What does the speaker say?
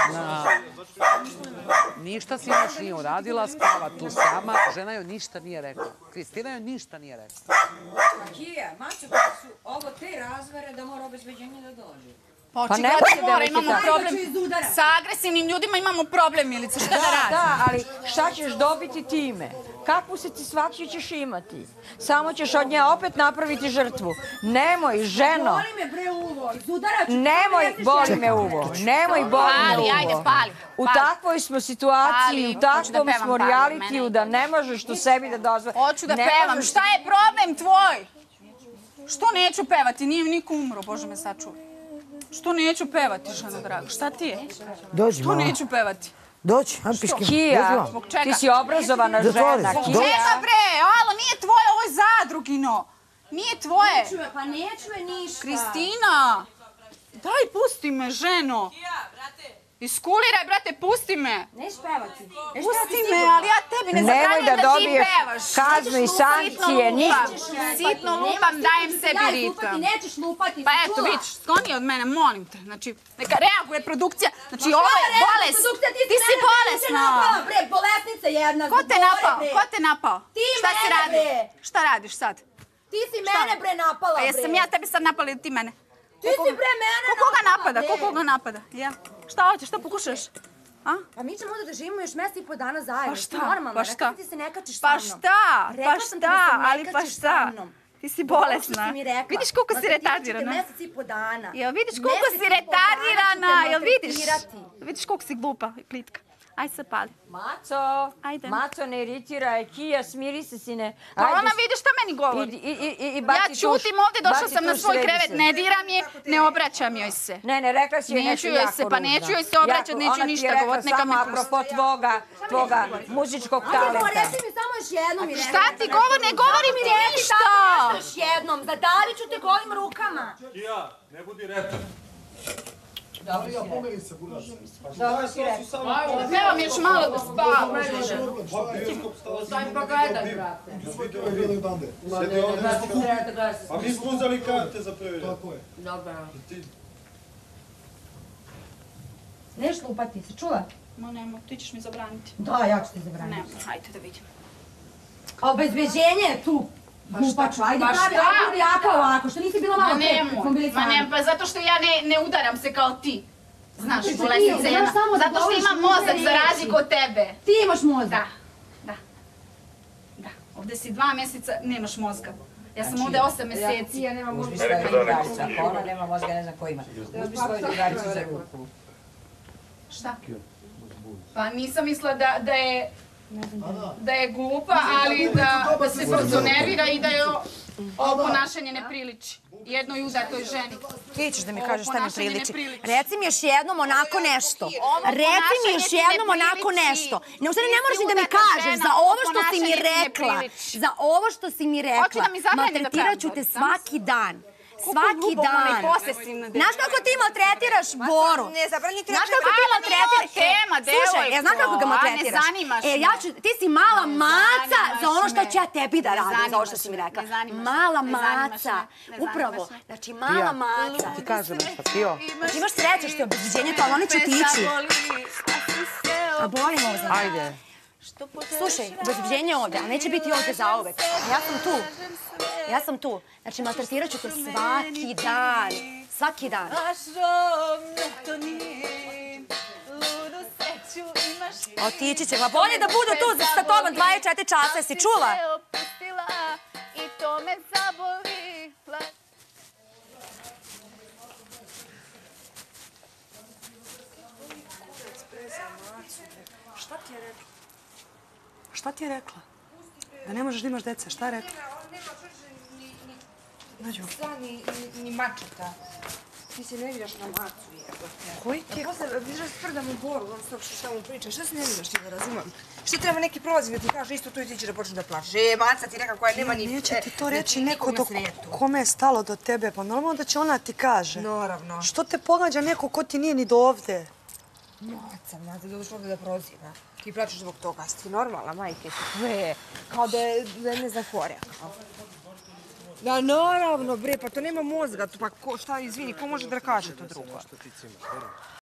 Ništa si još nije uradila, spava tu sama. Žena joj ništa nije rekla. Kristina joj ništa nije rekla. Kija, mačo, kada su ovo te razvere da mora obezbeđenje da dođe. Pa očigledno mora, imamo problem. Sa agresivnim ljudima imamo problem, Milica, šta da radim? Da, ali šta ćeš dobiti time? Kakvu satisfakciju ćeš imati? Samo ćeš od nje opet napraviti žrtvu. Nemoj, ženo. Boli me bre uvo, izudaraću. Nemoj, boli me uvo. Nemoj, boli me uvo. Ajde, pali. U takvoj smo situaciji, u takvom smo realitiju da ne možeš tu sebi da dozvoli. Hoću da pevam. Šta je problem tvoj? Što neću pevati? Nije niko umro, Bože me sačuva. Što neću pevati, žena draga? Šta ti je? Dođi, mama. Što neću pevati? Dođi, ajmo piški. Kija, ti si obrazovana žena. Čega bre? Alo, nije tvoje, ovo je zadrugino. Nije tvoje. Pa neću je ništa. Kristina! Daj, pusti me, ženo. Iskuliraj, brate, pusti me. Neš pevati. Pusti me, ali ja tebi ne Nemoj zabranjam da da ti dobiješ pevaš. kaznu i sankcije. Sitno lupam, dajem sebi ritam. Nećeš lupati. Pa eto, vidiš, skloni od mene, molim te. Znači, neka reaguje produkcija. Znači, ovo je bolest. Ti si bolesna. Bre, bolesnica jedna. Ko te napao? Ko te napao? Ti Šta si mene, radi? bre. Šta radiš sad? Ti si mene bre napala, A bre. jesam ja tebi sad napala ili ti mene? Ti si bre mene Ko koga napala, napada? bre. Ko koga napada? Ja? Šta hoćeš? Šta pokušaš? A? Pa mi ćemo onda da živimo još mjesec i po dana zajedno. Pa šta? Normalno, Pa šta? rekla sam ti se ne kačiš sa Pa mnom. šta? Pa Rekla sam ti da šta? se ne Ali pa kačiš šta? sa mnom. Ti si Dobro što bolesna. si mi rekla. Vidiš koliko si Maltretirat ćete retardirana? mjesec i po dana. Jel vidiš koliko Mjesec si i po dana retardirana? ćete Jel vidiš? maltretirati. Vidiš koliko si glupa i plitka. Aj se pali. Maco, Ajde. Maco ne iritiraj. Kija, smiri se, sine. Pa ona vidi šta meni govori. Ja čutim ovdje, došla sam na svoj krevet, ne diram je, ne obraćam joj se. Ne, rekla si joj Neću nešto joj jako se, pa ružno. neću joj se obraćati, neću ništa govorit, neka me Ona ti je rekla pusti. samo apropo tvoga muzičkog talenta. Reci mi samo još jednom i rekla. Šta ti govor, ne govorim ti ništa! Još jednom, zadavit ću te golim rukama. Ja, ne budi retar. Dobro si rekla. Pevam još malo da spavam. Ostajem pa gledaj, brate. A mi smo uzeli karte za provjeru. Dobro. Neš lupati, se čula? Ma nemo, ti ćeš mi zabraniti. Da, ja ću te zabraniti. Nemo, hajde da vidim. A obezbeđenje je tu. Glupaču, ajde Pa pravi, šta? ajde budi jaka ovako, što nisi bila Ma malo pre, nemo, smo bili ma sami. nemo, pa zato što ja ne udaram se kao ti. Znaš, Ti, bolesnica znaš jedna. samo da Zato što govoriš imam ružne mozak za riječi. razliku od tebe. Ti imaš mozak. Da. Ovdje si 2 mjeseca, nemaš mozga. Ja sam ovdje 8 mjeseci. Ja nemam uzmi svoju drugaricu. Ako ona nema mozga, ne znam ko ima. Uzmi svoju drugaricu za ruku. Šta? Pa nisam mislila da je glupa, ali da se brzo nervira i da je ovo ponašanje ne priliči. Jednoj udatoj ženi. Ti ćeš da mi kažeš šta mi ponašanje ne priliči. priliči. Reci mi još jednom onako nešto. Ovo Reci mi ponašanje još ti ne jednom onako priliči. nešto. Ne, u stvari Ti ne si moraš ni da mi udata kažeš žena, za ovo ovo što si mi ponašanje ti ne rekla. priliči. Za ovo što si mi Hoće rekla. da mi zabrani da Maltretirat ću pevam, te da? svaki dan. Svaki ljubomorna dan. i posesivna devojka. Znaš kako ti maltretiraš Boru? Ne, zabranite Znaš kako ti Ajmo, nije ovo maltretiraš? tema, Slušaj, ja znam kako ga devojko, a ne maltretiraš. zanimaš me. Ja ću, ti si mala maca zanimaš za ono što me. ću ja tebi da Ne radim, za ovo što zanimaš si mi me, rekla. ne zanimaš me, Mala ne zanimaš maca. me, ne zanimaš Upravo. me. Znači, mala maca. Ti kažem nešto, Pio. Znači imaš sreće što je obezbeđenje to, ali oni će ti ići. A boli me ovo. Ajde. Slušaj, obezbeđenje je ovdje, ali neće biti ovdje zauvek. A ja sam tu. Ja sam tu. Znači, maltretirat ću te svaki dan. Svaki dan. Otići će, ma bolje da budu tu sa tobom 24 časa, jesi čula? I to me zaboli. Šta ti je rekla? Šta ti je rekla? Da ne možeš da imaš dece, šta je rekla? Nađu. Ni mačeta. Ti se ne vidiš na macu, jebote. Koji ti je? Posle, vidiš da sprdam u Boru, on stop šta mu priča. Šta se ne vidiš ti da razumem? Šta treba neki prolaznik da ti kaže isto tu i ti će da počne da plače. Maca ti neka koja nema ni... Neće ti to reći neko nikog na do svijetu. kome je stalo do tebe, pa normalno da će ona ti kaže. Naravno. Što te pogađa neko ko ti nije ni do ovde? Maca, znate, da došlo ovdje da proziva. Ti plačeš zbog toga, si ti normalna, majke ti tvoje. Kao da je ne znam hore. Da, naravno, bre, pa to nema mozga. Pa ko, šta, izvini, ko može da kaže to drugo?